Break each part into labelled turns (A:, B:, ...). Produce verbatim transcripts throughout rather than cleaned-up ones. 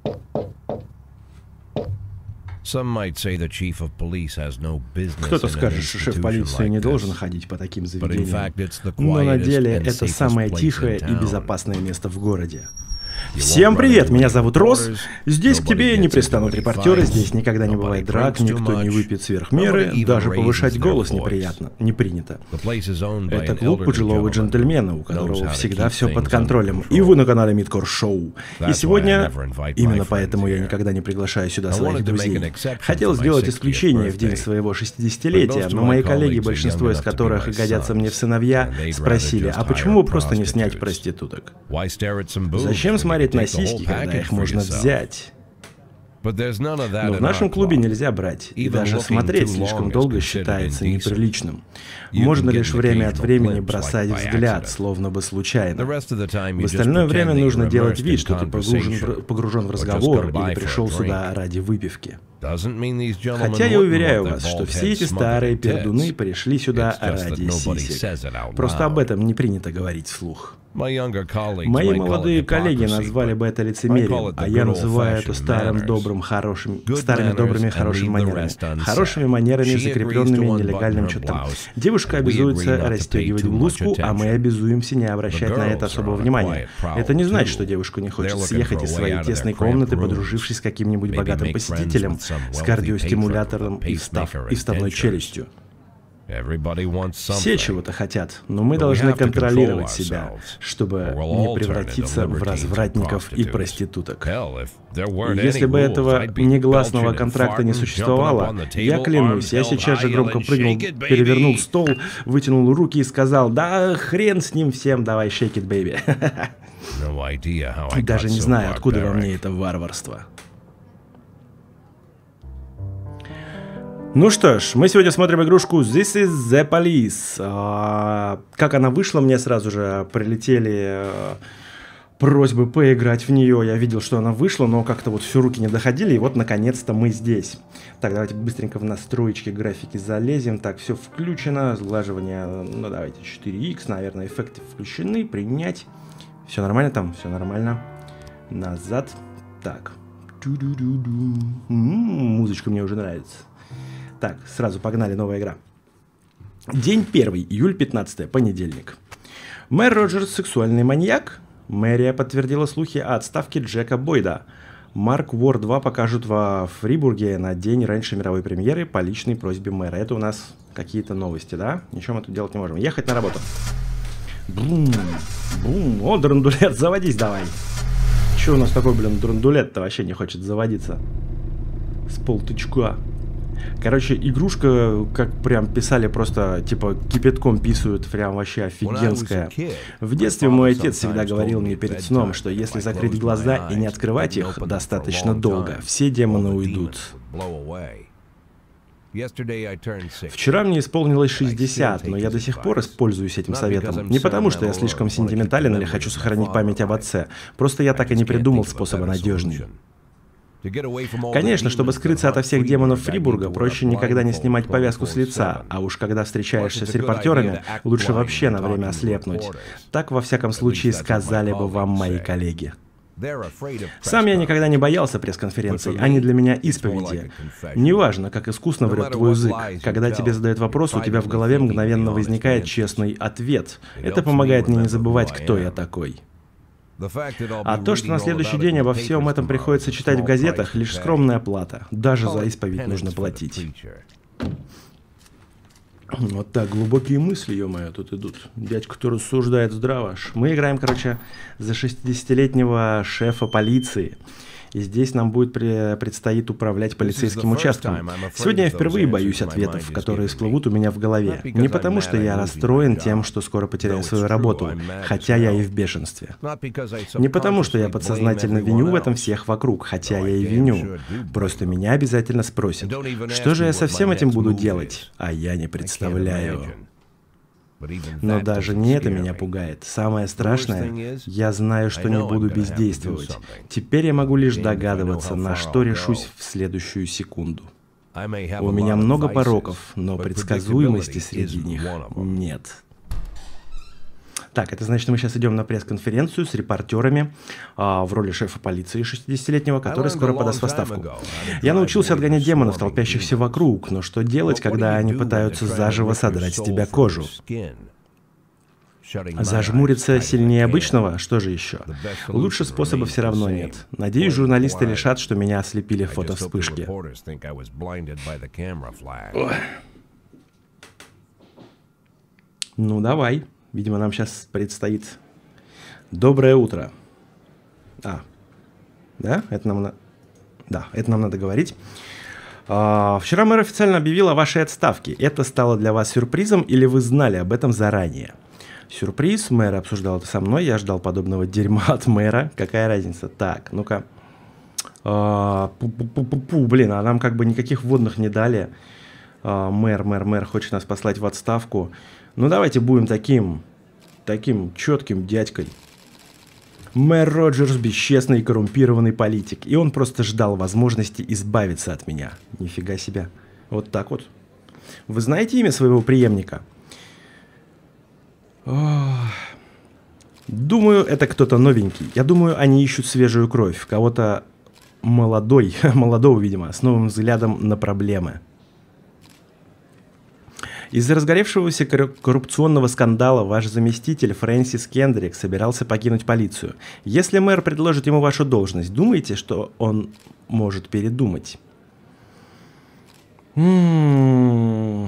A: Кто-то скажет, что шеф полиции не должен ходить по таким заведениям, но на деле это самое тихое и безопасное место в городе. Всем привет, меня зовут Росс. Здесь к тебе не пристанут репортеры, здесь никогда не бывает драк, никто не выпьет сверх меры, даже повышать голос неприятно, не принято. Это клуб пожилого джентльмена, у которого всегда все под контролем. И вы на канале Мидкор Шоу. И сегодня, именно поэтому я никогда не приглашаю сюда своих друзей. Хотел сделать исключение в день своего шестидесятилетия, но мои коллеги, большинство из которых годятся мне в сыновья, спросили, а почему бы просто не снять проституток? Зачем смотреть на сиськи, когда их можно взять? Но в нашем клубе нельзя брать, и даже смотреть слишком долго считается неприличным. Можно лишь время от времени бросать взгляд, словно бы случайно. В остальное время нужно делать вид, что ты погружен, погружен в разговор или пришел сюда ради выпивки. Хотя я уверяю вас, что все эти старые пердуны пришли сюда ради сисек. Просто об этом не принято говорить вслух. Мои молодые коллеги назвали бы это лицемерием, а я называю это старым добрым хорошим, старыми добрыми хорошими манерами. Хорошими манерами, закрепленными нелегальным чутом. Девушка обязуется расстегивать блузку, а мы обязуемся не обращать на это особого внимания. Это не значит, что девушку не хочет съехать из своей тесной комнаты, подружившись с каким-нибудь богатым посетителем, с кардиостимулятором и, встав, и вставной челюстью. Все чего-то хотят, но мы должны контролировать себя, чтобы не превратиться в развратников и проституток. Если бы этого негласного контракта не существовало, я клянусь, я сейчас же громко прыгнул, перевернул стол, вытянул руки и сказал: да хрен с ним всем, давай shake it, baby. Даже не знаю, откуда во мне это варварство. Ну что ж, мы сегодня смотрим игрушку This is the Police. А, как она вышла, мне сразу же прилетели а, просьбы поиграть в нее. Я видел, что она вышла, но как-то вот все руки не доходили, и вот наконец-то мы здесь. Так, давайте быстренько в настроечки графики залезем. Так, все включено, сглаживание, ну давайте четыре икс, наверное, эффекты включены, принять. Все нормально там, все нормально. Назад. Так. М-м, музычка мне уже нравится. Так, сразу погнали, новая игра. День первый, июль пятнадцатое, понедельник. Мэр Роджерс сексуальный маньяк. Мэрия подтвердила слухи о отставке Джека Бойда. Марк Вор два покажут во Фрибурге на день раньше мировой премьеры по личной просьбе мэра. Это у нас какие-то новости, да? Ничего мы тут делать не можем. Ехать на работу. Бум, бум. О, драндулет, заводись давай. Че у нас такой, блин, драндулет-то вообще не хочет заводиться? С полтычка. Короче, игрушка, как прям писали, просто типа кипятком писают, прям вообще офигенская. В детстве мой отец всегда говорил мне перед сном, что если закрыть глаза и не открывать их достаточно долго, все демоны уйдут. Вчера мне исполнилось шестьдесят, но я до сих пор пользуюсь этим советом. Не потому, что я слишком сентиментален или хочу сохранить память об отце, просто я так и не придумал способа надежнее. Конечно, чтобы скрыться ото всех демонов Фрибурга, проще никогда не снимать повязку с лица, а уж когда встречаешься с репортерами, лучше вообще на время ослепнуть. Так, во всяком случае, сказали бы вам мои коллеги. Сам я никогда не боялся пресс-конференций, они для меня исповеди. Неважно, как искусно врет твой язык, когда тебе задают вопрос, у тебя в голове мгновенно возникает честный ответ. Это помогает мне не забывать, кто я такой. А то, что на следующий день обо всем этом приходится читать в газетах, лишь скромная плата. Даже за исповедь нужно платить. Вот так, глубокие мысли, ё-моё, тут идут. Дядька-то рассуждает здраво. Мы играем, короче, за шестидесятилетнего шефа полиции. И здесь нам будет при... предстоит управлять полицейским участком. Сегодня я впервые боюсь ответов, которые всплывут у меня в голове. Не потому, что я расстроен тем, что скоро потеряю свою работу, хотя я и в бешенстве. Не потому, что я подсознательно виню в этом всех вокруг, хотя я и виню. Просто меня обязательно спросят, что же я со всем этим буду делать, а я не представляю. Но даже не это меня пугает. Самое страшное, я знаю, что не буду бездействовать. Теперь я могу лишь догадываться, на что решусь в следующую секунду. У меня много пороков, но предсказуемости среди них нет. Так, это значит, мы сейчас идем на пресс-конференцию с репортерами а, в роли шефа полиции шестидесятилетнего, который скоро подаст в отставку. Я научился отгонять демонов, толпящихся вокруг, но что делать, когда они пытаются заживо содрать с тебя кожу? Зажмуриться сильнее обычного? Что же еще? Лучше способа все равно нет. Надеюсь, журналисты решат, что меня ослепили фотовспышки. Ну, давай. Видимо, нам сейчас предстоит... Доброе утро. А, да? Это нам, на... да, это нам надо говорить. А, вчера мэр официально объявил о вашей отставке. Это стало для вас сюрпризом или вы знали об этом заранее? Сюрприз. Мэр обсуждал это со мной. Я ждал подобного дерьма от мэра. Какая разница? Так, ну-ка. А, пу-пу-пу-пу, блин, а нам как бы никаких вводных не дали. А, мэр, мэр, мэр хочет нас послать в отставку. Ну, давайте будем таким, таким четким дядькой. Мэр Роджерс – бесчестный и коррумпированный политик, и он просто ждал возможности избавиться от меня. Нифига себе. Вот так вот. Вы знаете имя своего преемника? Ох. Думаю, это кто-то новенький. Я думаю, они ищут свежую кровь. Кого-то молодой, молодого, видимо, с новым взглядом на проблемы. Из-за разгоревшегося коррупционного скандала ваш заместитель Фрэнсис Кендрик собирался покинуть полицию. Если мэр предложит ему вашу должность, думаете, что он может передумать? М-м-м.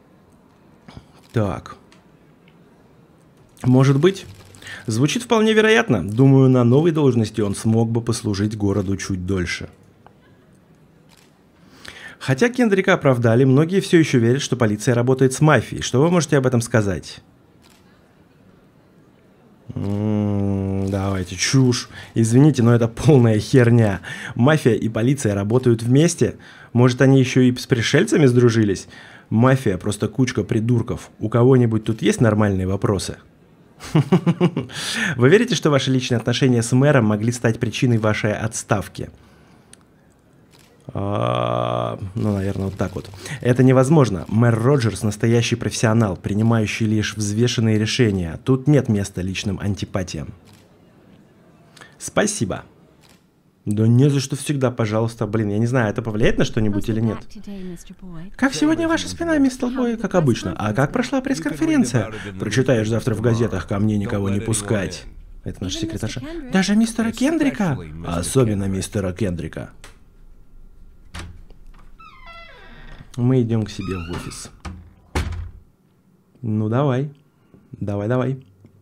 A: Так. Может быть. Звучит вполне вероятно. Думаю, на новой должности он смог бы послужить городу чуть дольше. Хотя Кендрика оправдали, многие все еще верят, что полиция работает с мафией. Что вы можете об этом сказать? М-м, давайте, чушь. Извините, но это полная херня. Мафия и полиция работают вместе? Может, они еще и с пришельцами сдружились? Мафия просто кучка придурков. У кого-нибудь тут есть нормальные вопросы? Вы верите, что ваши личные отношения с мэром могли стать причиной вашей отставки? Uh, ну, наверное, вот так вот. Это невозможно. Мэр Роджерс настоящий профессионал, принимающий лишь взвешенные решения. Тут нет места личным антипатиям. Спасибо. Да не за что, всегда, пожалуйста. Блин, я не знаю, это повлияет на что-нибудь или нет. Как сегодня ваша спина, мистер Бой? Как обычно. А как прошла пресс-конференция? Прочитаешь завтра в газетах, ко мне никого не пускать. Это наша секретарша. Даже мистера Кендрика? Особенно мистера Кендрика. Мы идем к себе в офис. Ну, давай. Давай, давай.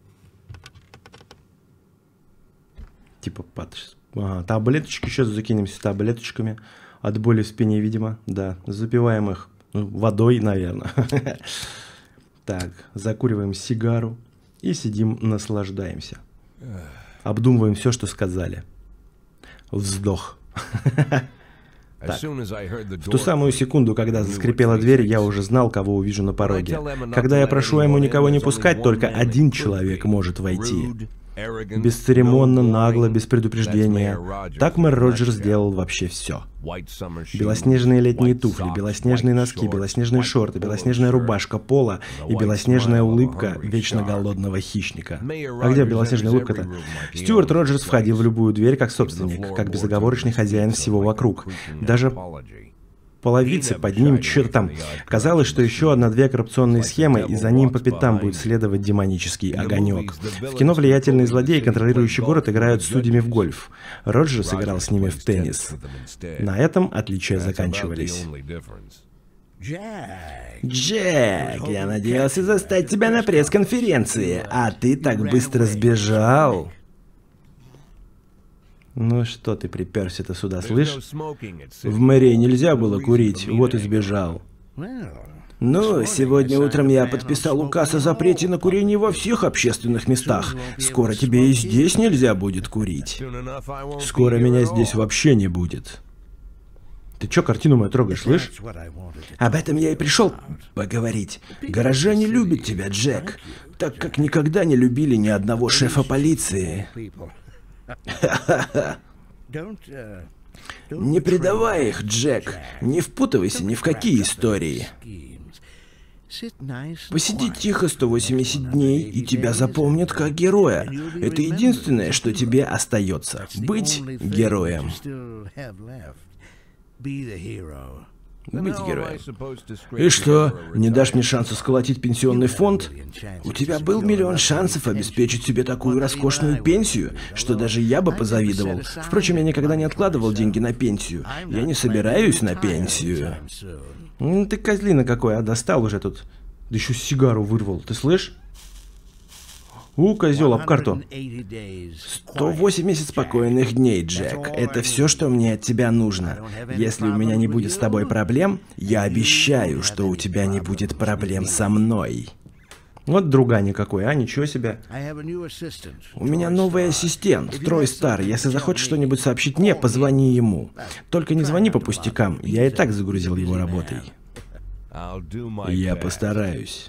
A: Типа, под... ага, таблеточки. Сейчас закинемся таблеточками. От боли в спине, видимо. Да, запиваем их ну, водой, наверное. Так, закуриваем сигару. И сидим, наслаждаемся. Обдумываем все, что сказали. Вздох. Так. В ту самую секунду, когда заскрипела дверь, я уже знал, кого увижу на пороге. Когда я прошу ему никого не пускать, только один человек может войти. Бесцеремонно, нагло, без предупреждения. Так мэр Роджерс сделал вообще все. Белоснежные летние туфли, белоснежные носки, белоснежные шорты, белоснежная рубашка пола и белоснежная улыбка вечно голодного хищника. А где белоснежная улыбка-то? Стюарт Роджерс входил в любую дверь как собственник, как безоговорочный хозяин всего вокруг. Даже половицы под ним, что-то там. Казалось, что еще одна-две коррупционные схемы, и за ним по пятам будет следовать демонический огонек. В кино влиятельные злодеи, контролирующие город, играют с судьями в гольф. Роджерс играл с ними в теннис. На этом отличия заканчивались. Джек, я надеялся застать тебя на пресс-конференции, а ты так быстро сбежал. Ну что ты приперся-то сюда, слышь? В мэрии нельзя было курить, вот и сбежал. Ну, сегодня утром я подписал указ о запрете на курение во всех общественных местах. Скоро тебе и здесь нельзя будет курить. Скоро меня здесь вообще не будет. Ты чё картину мою трогаешь, слышь? Об этом я и пришел поговорить. Горожане любят тебя, Джек, так как никогда не любили ни одного шефа полиции. Не предавай их, Джек. Не впутывайся ни в какие истории. Посиди тихо сто восемьдесят дней, и тебя запомнят как героя. Это единственное, что тебе остается. Быть героем. Быть героем. И что, не дашь мне шанса сколотить пенсионный фонд? У тебя был миллион шансов обеспечить себе такую роскошную пенсию, что даже я бы позавидовал. Впрочем, я никогда не откладывал деньги на пенсию. Я не собираюсь на пенсию. Ну ты козлина какой, а достал уже тут. Да еще сигару вырвал, ты слышишь? У, козел, об карту. сто восемьдесят спокойных дней, Джек. Это все, что мне от тебя нужно. Если у меня не будет с тобой проблем, я обещаю, что у тебя не будет проблем со мной. Вот друга никакой, а? Ничего себе. У меня новый ассистент, Трой Стар. Если захочешь что-нибудь сообщить мне, позвони ему. Только не звони по пустякам, я и так загрузил его работой. Я постараюсь.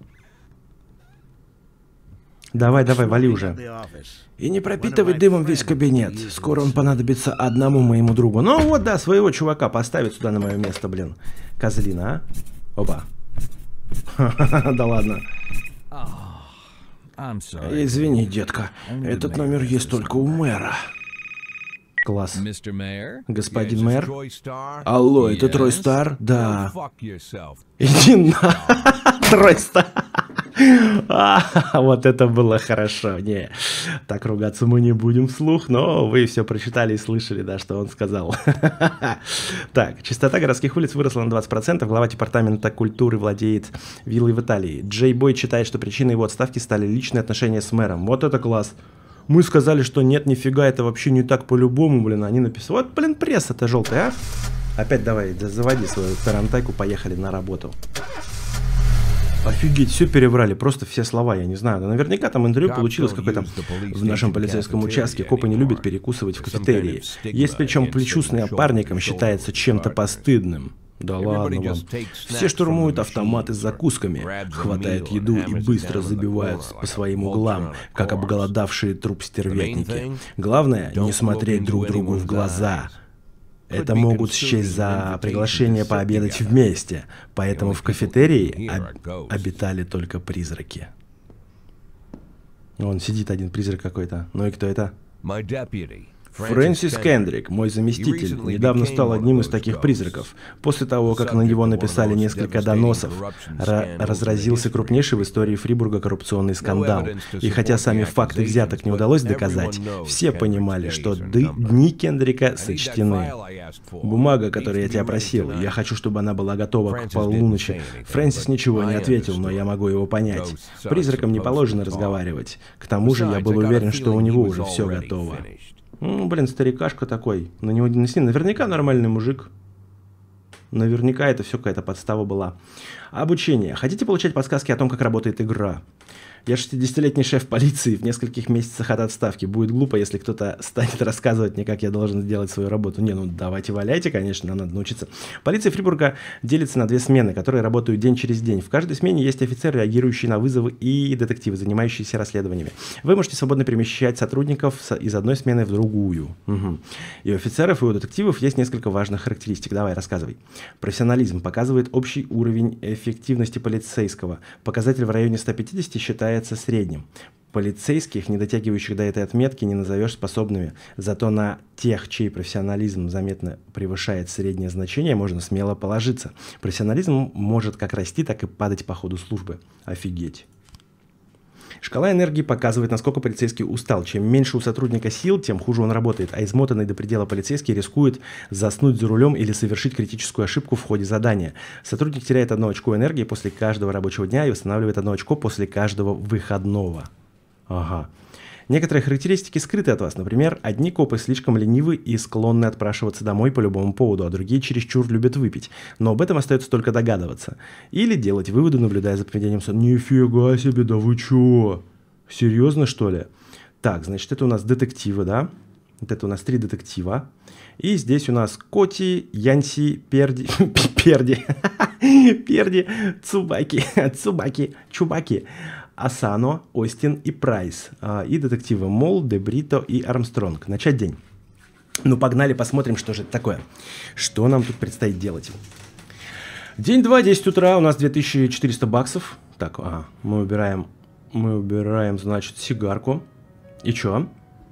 A: Давай, давай, вали уже. И не пропитывай дымом весь кабинет. Скоро он понадобится одному моему другу. Ну вот, да, своего чувака поставить сюда на мое место, блин. Козлина, а? Опа. Да ладно. Извини, детка. Этот номер есть только у мэра. Класс. Господин мэр? Алло, это Трой Стар? Да. Иди на... Трой Стар. А, вот это было хорошо. Не, так ругаться мы не будем вслух, но вы все прочитали и слышали, да, что он сказал. Так, частота городских улиц выросла на двадцать процентов. Глава департамента культуры владеет виллой в Италии. Джей Бой считает, что причиной его отставки стали личные отношения с мэром. Вот это класс. Мы сказали, что нет, нифига, это вообще не так по-любому, блин. Они написали. Вот, блин, пресса-то желтая, а? Опять давай, заводи свою тарантайку, поехали на работу. Офигеть, все переврали, просто все слова, я не знаю. Но наверняка там интервью получилось какое-то в нашем полицейском участке. Копы не любят перекусывать в кафетерии. Есть причем плечу с напарником считается чем-то постыдным. Да ладно вам. Все штурмуют автоматы с закусками, хватают еду и быстро забивают по своим углам, как обголодавшие труп стервятники. Главное, не смотреть друг другу в глаза. Это могут счесть за приглашение пообедать вместе, поэтому в кафетерии об обитали только призраки. Вон сидит один призрак какой-то. Ну и кто это? Фрэнсис Кендрик, мой заместитель, недавно стал одним из таких призраков. После того, как на него написали несколько доносов, разразился крупнейший в истории Фрибурга коррупционный скандал. И хотя сами факты взяток не удалось доказать, все понимали, что дни Кендрика сочтены. Бумага, которую я тебя просил, я хочу, чтобы она была готова к полуночи. Фрэнсис ничего не ответил, но я могу его понять. Призракам не положено разговаривать. К тому же я был уверен, что у него уже все готово. Ну, блин, старикашка такой. На него не несли. Наверняка нормальный мужик. Наверняка это все какая-то подстава была. Обучение. Хотите получать подсказки о том, как работает игра? Я шестидесятилетний шеф полиции в нескольких месяцах от отставки. Будет глупо, если кто-то станет рассказывать мне, как я должен сделать свою работу. Не, ну давайте валяйте, конечно, нам надо научиться. Полиция Фрибурга делится на две смены, которые работают день через день. В каждой смене есть офицер, реагирующий на вызовы, и детективы, занимающиеся расследованиями. Вы можете свободно перемещать сотрудников из одной смены в другую. Угу. И у офицеров, и у детективов есть несколько важных характеристик. Давай, рассказывай. Профессионализм показывает общий уровень эффективности полицейского. Показатель в районе ста пятидесяти считается средним. Полицейских, не дотягивающих до этой отметки, не назовешь способными. Зато на тех, чей профессионализм заметно превышает среднее значение, можно смело положиться. Профессионализм может как расти, так и падать по ходу службы. Офигеть. Шкала энергии показывает, насколько полицейский устал. Чем меньше у сотрудника сил, тем хуже он работает, а измотанный до предела полицейский рискует заснуть за рулем или совершить критическую ошибку в ходе задания. Сотрудник теряет одно очко энергии после каждого рабочего дня и восстанавливает одно очко после каждого выходного. Ага. Некоторые характеристики скрыты от вас. Например, одни копы слишком ленивы и склонны отпрашиваться домой по любому поводу, а другие чересчур любят выпить. Но об этом остается только догадываться. Или делать выводы, наблюдая за поведением. Нифига себе, да вы чё? Серьезно, что ли? Так, значит, это у нас детективы, да? Вот это у нас три детектива. И здесь у нас Коти, Янси, Перди... Перди... Перди, Цубаки, Цубаки, Чубаки. Асано, Остин и Прайс. И детективы Мол, Де Брито и Армстронг. Начать день. Ну, погнали, посмотрим, что же это такое. Что нам тут предстоит делать. День два, десять утра, у нас две тысячи четыреста баксов. Так, ага, мы убираем, мы убираем, значит, сигарку. И чё?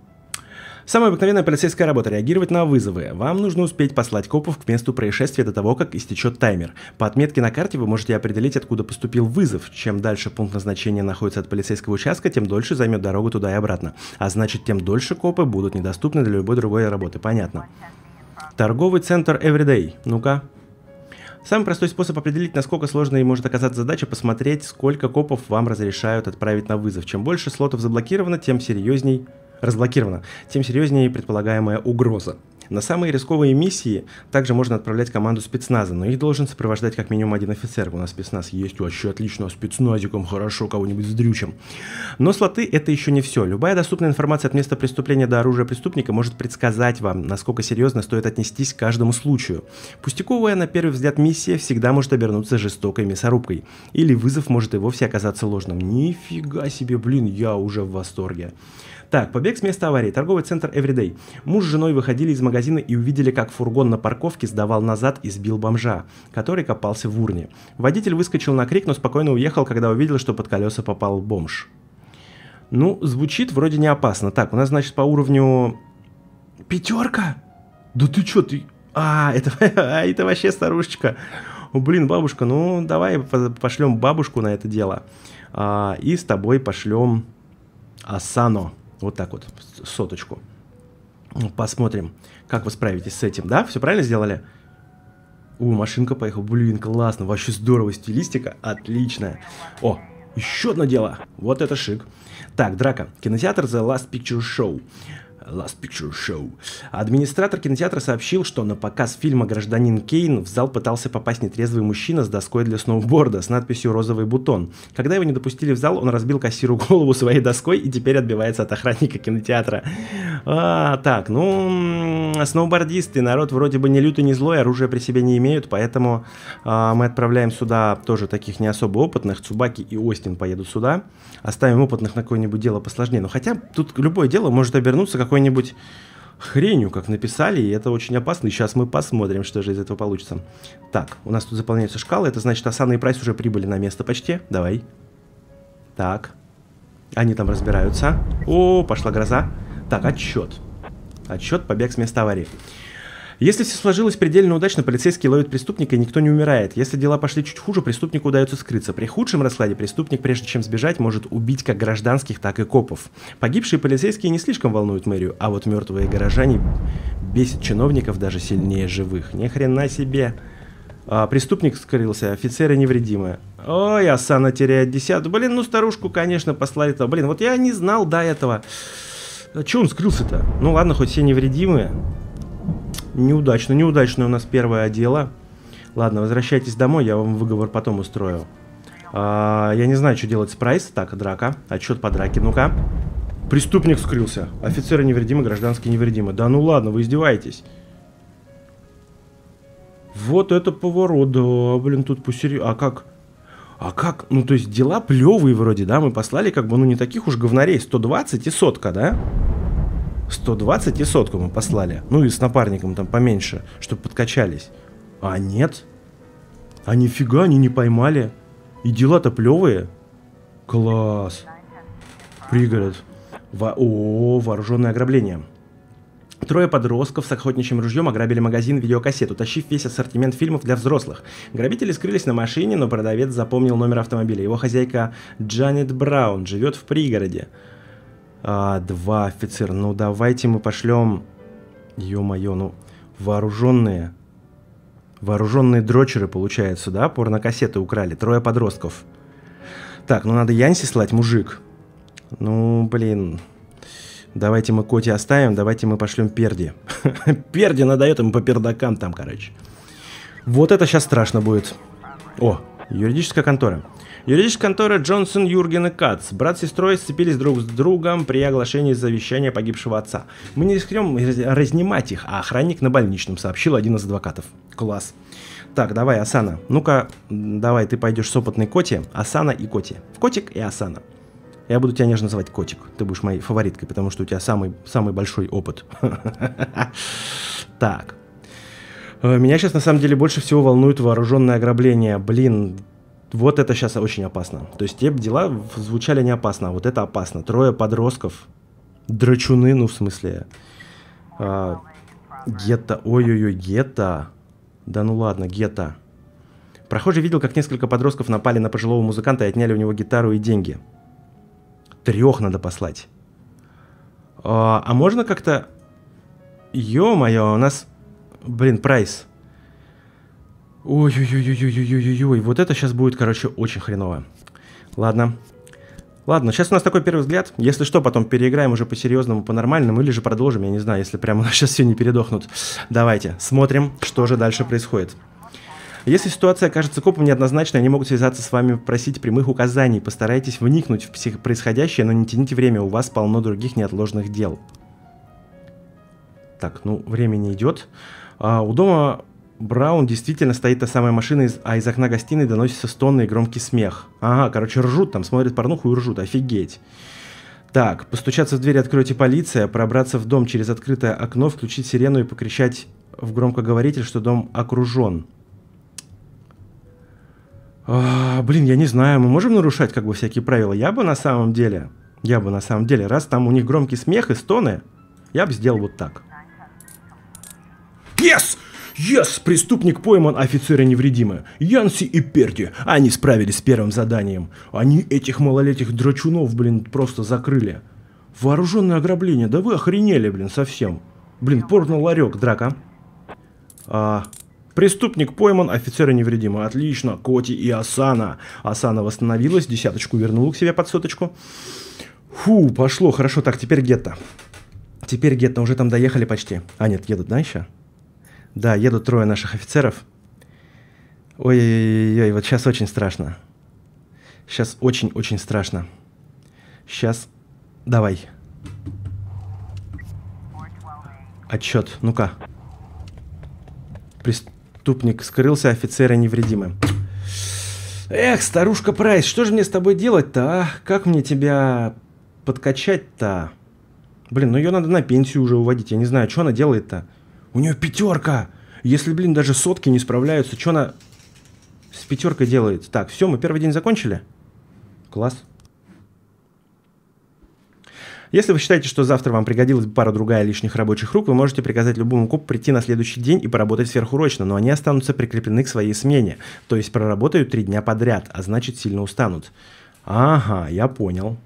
A: Самая обыкновенная полицейская работа – реагировать на вызовы. Вам нужно успеть послать копов к месту происшествия до того, как истечет таймер. По отметке на карте вы можете определить, откуда поступил вызов. Чем дальше пункт назначения находится от полицейского участка, тем дольше займет дорогу туда и обратно. А значит, тем дольше копы будут недоступны для любой другой работы. Понятно. Торговый центр Everyday. Ну-ка. Самый простой способ определить, насколько сложной может оказаться задача, посмотреть, сколько копов вам разрешают отправить на вызов. Чем больше слотов заблокировано, тем серьезней... разблокировано, тем серьезнее предполагаемая угроза. На самые рисковые миссии также можно отправлять команду спецназа, но их должен сопровождать как минимум один офицер. У нас спецназ есть, вообще отлично, спецназиком, хорошо, кого-нибудь сдрючим. Но слоты — это еще не все. Любая доступная информация от места преступления до оружия преступника может предсказать вам, насколько серьезно стоит отнестись к каждому случаю. Пустяковая на первый взгляд миссия всегда может обернуться жестокой мясорубкой. Или вызов может и вовсе оказаться ложным. Нифига себе, блин, я уже в восторге. Так, побег с места аварии. Торговый центр Everyday. Муж с женой выходили из магазина и увидели, как фургон на парковке сдавал назад и сбил бомжа, который копался в урне. Водитель выскочил на крик, но спокойно уехал, когда увидел, что под колеса попал бомж. Ну, звучит вроде не опасно. Так, у нас, значит, по уровню... Пятерка? Да ты чё, ты... А, это, это вообще старушечка. О, блин, бабушка, ну, давай пошлем бабушку на это дело. А, и с тобой пошлем Асано. Вот так вот, соточку. Посмотрим, как вы справитесь с этим. Да, все правильно сделали? О, машинка поехала. Блин, классно. Вообще здорово. Стилистика отличная. О, еще одно дело. Вот это шик. Так, драка. Кинотеатр The Last Picture Show. Last Picture Show. Администратор кинотеатра сообщил, что на показ фильма «Гражданин Кейн» в зал пытался попасть нетрезвый мужчина с доской для сноуборда с надписью «Розовый бутон». Когда его не допустили в зал, он разбил кассиру голову своей доской и теперь отбивается от охранника кинотеатра. А, так, ну, сноубордисты, народ вроде бы не лютый, не злой, оружия при себе не имеют, поэтому а, мы отправляем сюда тоже таких не особо опытных. Цубаки и Остин поедут сюда. Оставим опытных на какое-нибудь дело посложнее. Но хотя тут любое дело может обернуться какой-нибудь хренью, как написали, и это очень опасно. И сейчас мы посмотрим, что же из этого получится. Так, у нас тут заполняются шкалы. Это значит, Асана и Прайс уже прибыли на место почти. Давай. Так. Они там разбираются. О, пошла гроза. Так, отчет. Отчет, побег с места аварии. Если все сложилось предельно удачно, полицейские ловят преступника и никто не умирает. Если дела пошли чуть хуже, преступнику удается скрыться. При худшем раскладе преступник, прежде чем сбежать, может убить как гражданских, так и копов. Погибшие полицейские не слишком волнуют мэрию, а вот мертвые горожане бесят чиновников даже сильнее живых. Ни хрена себе. А, преступник скрылся, офицеры невредимы. Ой, Асана теряет десятую. Блин, ну старушку, конечно, послали-то. Блин, вот я не знал до этого. А че он скрылся-то? Ну ладно, хоть все невредимые. Неудачно, неудачно у нас первое дело. Ладно, возвращайтесь домой, я вам выговор потом устрою. А, я не знаю, что делать с Прайс. Так, драка. Отчет по драке, ну-ка. Преступник скрылся. Офицеры невредимы, гражданские невредимы. Да ну ладно, вы издеваетесь. Вот это поворот, да, блин, тут посерьезнее. А как? А как? Ну, то есть дела плевые вроде, да? Мы послали как бы, ну, не таких уж говнарей. сто двадцать и сотка, да? сто двадцать и сотку мы послали. Ну и с напарником там поменьше, чтобы подкачались. А нет. А нифига они не поймали. И дела-то плевые. Класс. Пригород. Во О, вооруженное ограбление. Трое подростков с охотничьим ружьем ограбили магазин видеокассет, утащив весь ассортимент фильмов для взрослых. Грабители скрылись на машине, но продавец запомнил номер автомобиля. Его хозяйка Джанет Браун живет в пригороде. А, два офицера. Ну, давайте мы пошлем... Ё-моё, ну... Вооруженные... Вооруженные дрочеры, получается, да? Порнокассеты украли. Трое подростков. Так, ну надо Янси слать, мужик. Ну, блин... Давайте мы Коти оставим, давайте мы пошлем Перди. Перди надает ему по пердакам там, короче. Вот это сейчас страшно будет. О, юридическая контора. Юридическая контора Джонсон, Юрген и Кац. Брат с сестрой сцепились друг с другом при оглашении завещания погибшего отца. Мы не рискнем разнимать их, а охранник на больничном, сообщил один из адвокатов. Класс. Так, давай, Асана. Ну-ка, давай, ты пойдешь с опытной Коти. Асана и Коти. Котик и Асана. Я буду тебя нежно называть Котик. Ты будешь моей фавориткой, потому что у тебя самый, самый большой опыт. Так. Меня сейчас на самом деле больше всего волнует вооруженное ограбление. Блин, вот это сейчас очень опасно. То есть те дела звучали не опасно, а вот это опасно. Трое подростков, драчуны, ну в смысле. А, гетто, ой-ой-ой, гетто. Да ну ладно, гетто. Прохожий видел, как несколько подростков напали на пожилого музыканта и отняли у него гитару и деньги. Трех надо послать. А, а можно как-то... Ё-моё, у нас... Блин, прайс. Ой-ой-ой-ой-ой-ой-ой-ой. Вот это сейчас будет, короче, очень хреново. Ладно. Ладно, сейчас у нас такой первый взгляд. Если что, потом переиграем уже по-серьезному, по-нормальному. Или же продолжим, я не знаю, если прямо у нас сейчас все не передохнут. Давайте, смотрим, что же дальше происходит. Если ситуация кажется копам неоднозначной, они могут связаться с вами, просить прямых указаний. Постарайтесь вникнуть в псих... происходящее, но не тяните время, у вас полно других неотложных дел. Так, ну, время не идет. А, у дома Браун действительно стоит та самая машина, из... а из окна гостиной доносится стоны и громкий смех. Ага, короче, ржут там, смотрят порнуху и ржут, офигеть. Так, постучаться в дверь, откройте полиция, пробраться в дом через открытое окно, включить сирену и покричать в громкоговоритель, что дом окружен. А, блин, я не знаю, мы можем нарушать как бы всякие правила? Я бы на самом деле, я бы на самом деле, раз там у них громкий смех и стоны, я бы сделал вот так. Yes! Yes! Преступник пойман, офицеры невредимы. Янси и Перди, они справились с первым заданием. Они этих малолетних драчунов, блин, просто закрыли. Вооруженное ограбление, да вы охренели, блин, совсем. Блин, порно-ларек, драка. А... Преступник пойман, офицеры невредимы. Отлично, Коти и Асана. Асана восстановилась, десяточку вернула к себе под соточку. Фу, пошло, хорошо. Так, теперь гетто. Теперь гетто, уже там доехали почти. А, нет, едут, да, еще? Да, едут трое наших офицеров. Ой-ой-ой, вот сейчас очень страшно. Сейчас очень-очень страшно. Сейчас, давай. Отчет, ну-ка. Преступник скрылся, офицеры невредимы. Эх, старушка Прайс, что же мне с тобой делать-то, а? Как мне тебя подкачать-то? Блин, ну ее надо на пенсию уже уводить, я не знаю, что она делает-то. У нее пятерка. Если, блин, даже сотки не справляются, что она с пятеркой делает? Так, все, мы первый день закончили? Класс. Если вы считаете, что завтра вам пригодилась пара-другая лишних рабочих рук, вы можете приказать любому копу прийти на следующий день и поработать сверхурочно, но они останутся прикреплены к своей смене. То есть проработают три дня подряд, а значит сильно устанут. Ага, я понял.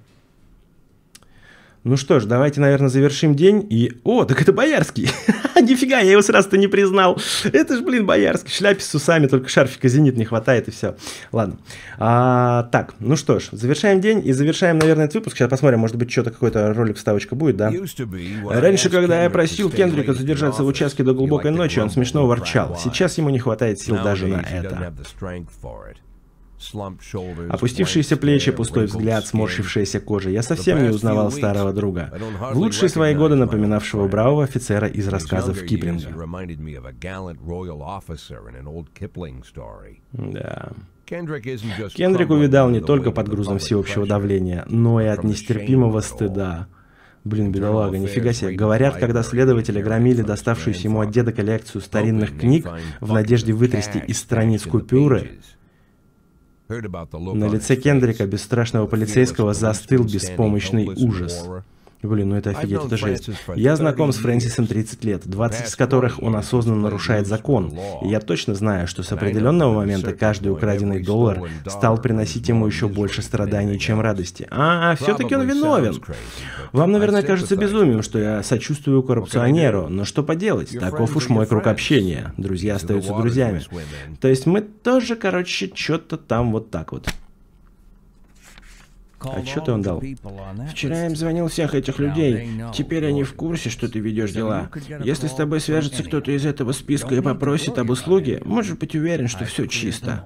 A: Ну что ж, давайте, наверное, завершим день и... О, так это Боярский! Нифига, я его сразу-то не признал. Это ж, блин, Боярский. В шляпе с усами, только шарфика «Зенит» не хватает и все. Ладно. А, так, ну что ж, завершаем день и завершаем, наверное, этот выпуск. Сейчас посмотрим, может быть, что-то, какой-то ролик, вставочка будет, да? Раньше, когда я просил Кендрика задержаться в участке до глубокой ночи, он смешно ворчал. Сейчас ему не хватает сил даже на это. Опустившиеся плечи, пустой взгляд, сморщившаяся кожа. Я совсем не узнавал старого друга. В лучшие свои годы напоминавшего бравого офицера из рассказов Киплинга. Да. Кендрик увидал не только под грузом всеобщего давления, но и от нестерпимого стыда. Блин, бедолага, нифига себе. Говорят, когда следователи громили доставшуюся ему от деда коллекцию старинных книг в надежде вытрясти из страниц купюры, на лице Кендрика, бесстрашного полицейского, застыл беспомощный ужас. Блин, ну это офигеть, это жесть. Я знаком с Фрэнсисом тридцать лет, двадцать из которых он осознанно нарушает закон. И я точно знаю, что с определенного момента каждый украденный доллар стал приносить ему еще больше страданий, чем радости. А, все-таки он виновен. Вам, наверное, кажется безумием, что я сочувствую коррупционеру, но что поделать, таков уж мой круг общения. Друзья остаются друзьями. То есть мы тоже, короче, что-то там вот так вот. Отчеты он дал. Вчера им звонил всех этих людей. Теперь они в курсе, что ты ведешь дела. Если с тобой свяжется кто-то из этого списка и попросит об услуге, можешь быть уверен, что все чисто.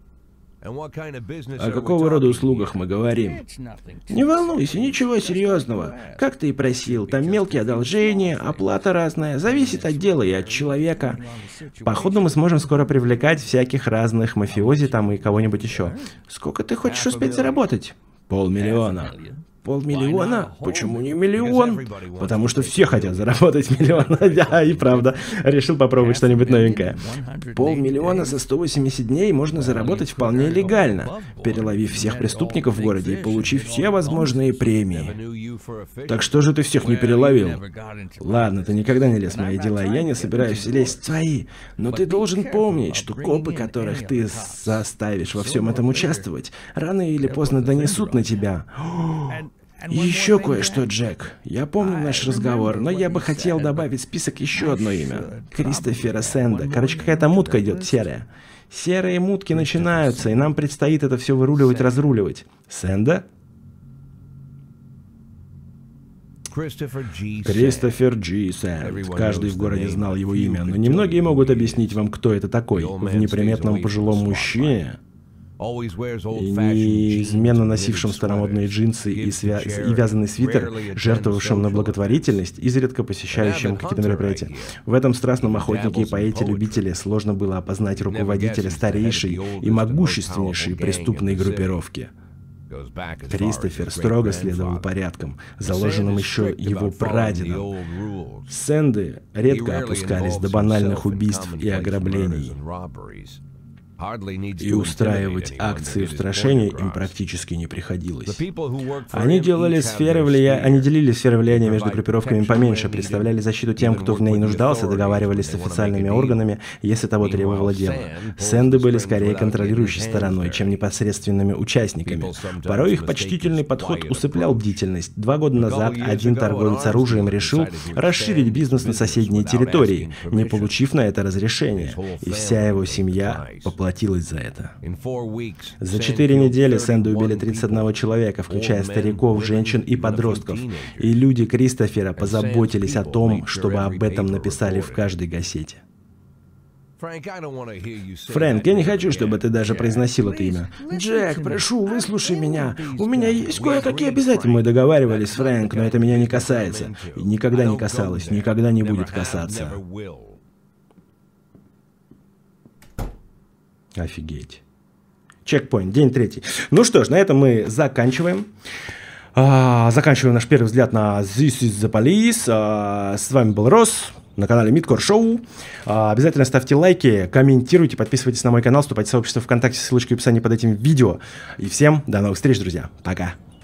A: О какого рода услугах мы говорим? Не волнуйся, ничего серьезного. Как ты и просил, там мелкие одолжения, оплата разная, зависит от дела и от человека. Походу мы сможем скоро привлекать всяких разных мафиози там и кого-нибудь еще. Сколько ты хочешь успеть заработать? Полмиллиона. Полмиллиона? Почему не миллион? Потому что все хотят заработать миллион. Да, и правда. Решил попробовать что-нибудь новенькое. Полмиллиона за сто восемьдесят дней можно заработать вполне легально, переловив всех преступников в городе и получив все возможные премии. Так что же ты всех не переловил? Ладно, ты никогда не лез в мои дела, я не собираюсь лезть в твои. Но ты должен помнить, что копы, которых ты заставишь во всем этом участвовать, рано или поздно донесут на тебя. И еще кое-что, Джек. Я помню наш разговор, но я бы хотел добавить в список еще одно имя. Кристофера Сэнда. Короче, какая-то мутка идет серая. Серые мутки начинаются, и нам предстоит это все выруливать, разруливать. Сэнда? Кристофер Джи Сэнд. Каждый в городе знал его имя, но немногие могут объяснить вам, кто это такой. В неприметном пожилом мужчине, и неизменно носившим старомодные джинсы и, свя... и вязаный свитер, жертвовавшим на благотворительность, изредка посещающим какие-то мероприятия. В этом страстном охотнике и поэте-любителе сложно было опознать руководителя старейшей и могущественнейшей преступной группировки. Кристофер строго следовал порядкам, заложенным еще его прадедом. Сэнды редко опускались до банальных убийств и ограблений. И устраивать акции устрашения им практически не приходилось. Они делали сферы влия... Они делили сферы влияния между группировками поменьше, представляли защиту тем, кто в ней нуждался, договаривались с официальными органами, если того требовало дело. Сэнды были скорее контролирующей стороной, чем непосредственными участниками. Порой их почтительный подход усыплял бдительность. Два года назад один торговец оружием решил расширить бизнес на соседние территории, не получив на это разрешения, и вся его семья поплатилась за это. За четыре недели Сэнды убили тридцать одного человека, включая стариков, женщин и подростков. И люди Кристофера позаботились о том, чтобы об этом написали в каждой газете. Фрэнк, я не хочу, чтобы ты даже произносил это имя. Джек, прошу, выслушай меня. У меня есть кое-какие обязательства. Мы договаривались, Фрэнк, но это меня не касается. И никогда не касалось, никогда не будет касаться. Офигеть. Чекпоинт, день третий. Ну что ж, на этом мы заканчиваем. А, заканчиваем наш первый взгляд на This is the Police. А, с вами был Рос на канале Мидкор Шоу. А, обязательно ставьте лайки, комментируйте, подписывайтесь на мой канал, вступайте в сообщество ВКонтакте, ссылочка в описании под этим видео. И всем до новых встреч, друзья. Пока.